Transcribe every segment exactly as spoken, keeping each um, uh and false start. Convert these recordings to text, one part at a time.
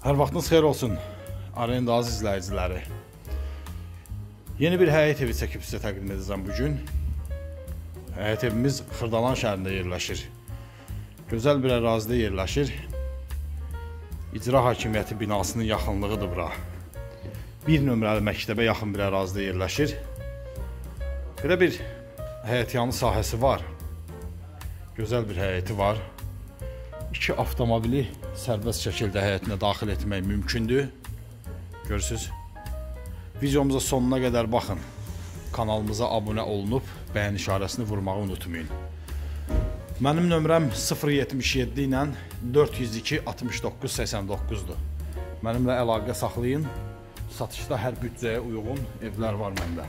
Hər vaxtınız xeyir olsun, Arenda az izləyiciləri. Yeni bir həyət evi çəkib sizə təqdim edəcəm bugün. Həyət evimiz Xırdalan şəhərində yerləşir. Gözəl bir ərazidə yerləşir. İcra Hakimiyyəti binasının yaxınlığıdır bura. Bir nömrəli məktəbə yaxın bir ərazidə yerləşir. Belə bir həyətyanı sahəsi var. Gözəl bir həyəti var. İki avtomobili sərbəst şəkildə həyətinə daxil etmək mümkündür. Görürsünüz. Videomuza sonuna qədər baxın. Kanalımıza abunə olunub, bəyən işarəsini vurmağı unutmayın. Mənim nömrəm sıfır yetmiş yeddi ilə dörd yüz iki altmış doqquz səksən doqquzdur. Mənimlə əlaqə saxlayın. Satışda hər büdcəyə uyğun evlər var məndə.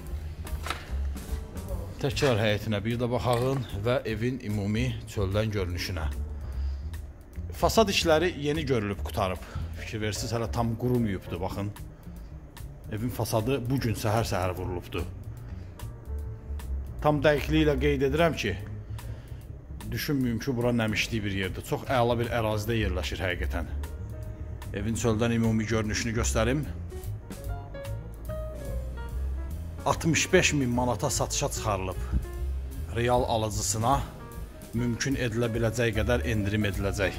Təkrar həyətinə bir də baxağın və evin ümumi çöldən görünüşünə. Fasad işləri yeni görülüb, qutarıb. Fikir versiniz, hələ tam qurumayıbdır, baxın. Evin fasadı bugün səhər-səhər vurulubdur. Tam dəqiqliyi ilə qeyd edirəm ki, düşünməyim ki, bura nəmişlik bir yerdir. Çox əla bir ərazidə yerləşir həqiqətən. Evin çöldən ümumi görünüşünü göstərim. altmış beş min manata satışa çıxarılıb. Real alıcısına mümkün edilə biləcək qədər endirim ediləcək.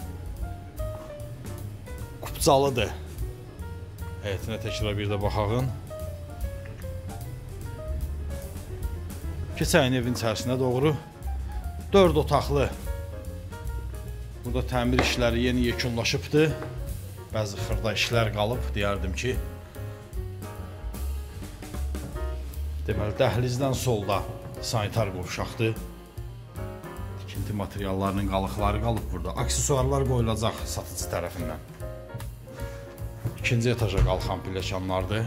Kupcalıdır. Həyətinə təkrar bir də baxağın. Keçəyin evin içərisinə doğru. dörd otaqlı. Burada təmir işləri yeni yekunlaşıbdır. Bəzi xırda işlər qalıb, deyərdim ki. Deməli, dəhlizdən solda sanitar qovşaqdır. Tikinti materiallarının qalıqları qalıb burada. Aksesuarlar qoyulacaq satıcı tərəfindən. İkinci etaja qalxan pilləkənlərdir.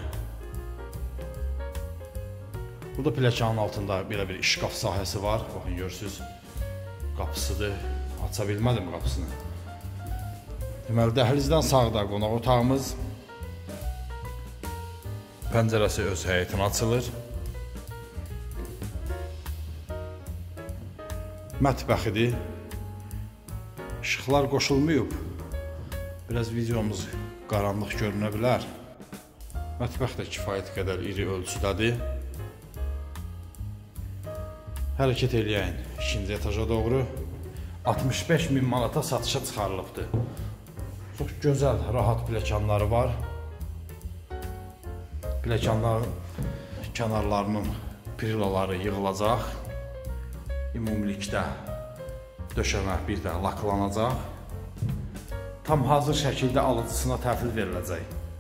Burada pilləkənin altında belə bir işqaf sahəsi var. Baxın, görürsünüz, qapısıdır. Aça bilmədim qapısını. Deməli, dəhlizdən sağda qonaq otağımız. Pəncərəsi öz həyətinə açılır. Mətbəxidir. İşıqlar qoşulmayıb. Biraz videomuz qaranlıq görünə bilər. Mətbəx də kifayət qədər iri ölçüdədir. Hərəkət eləyəyin ikinci etaja doğru. altmış beş min manata satışa çıxarılıbdır. Çox gözəl, rahat pilləkənləri var. Pilləkənlərin kənarlarının prilaları yığılacaq. Ümumilikdə döşəmə bir də laklanacaq. Tam hazır şəkildə alıcısına təhvil veriləcək.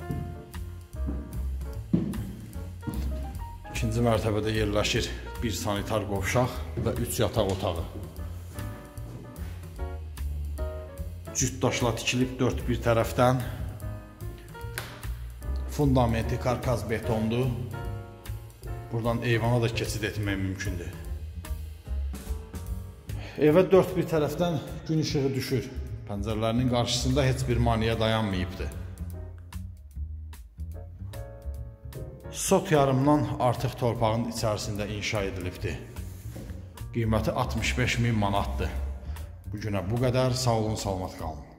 İkinci mərtəbədə yerləşir bir sanitar qovşaq və üç yataq otağı. Cüt daşla tikilib dörd bir tərəfdən. Fundamenti karkaz betondur. Buradan eyvana da keçid etmək mümkündür. Evə dörd bir tərəfdən gün işığı düşür. Pəncərələrinin qarşısında heç bir maneə dayanmayıbdır. Sot yarımdan artıq torpağın içərisində inşa edilibdir. Qiyməti altmış beş min manatdır. Bugünə bu qədər. Sağ olun, salamat qalın.